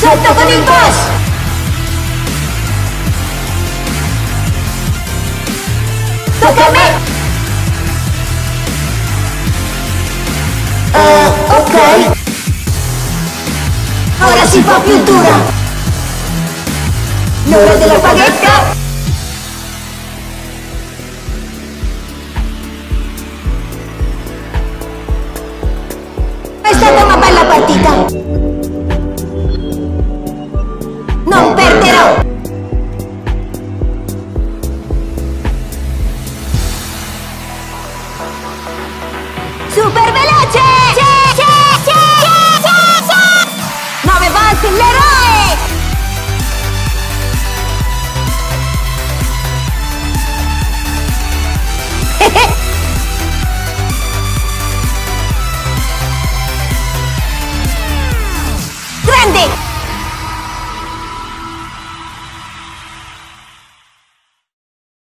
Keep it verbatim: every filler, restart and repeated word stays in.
Sotto con il boss! Tocca a me! Uh, ok. Ora si fa più dura! L'ora della paghetta! È stata una bella partita! Non perderò! Super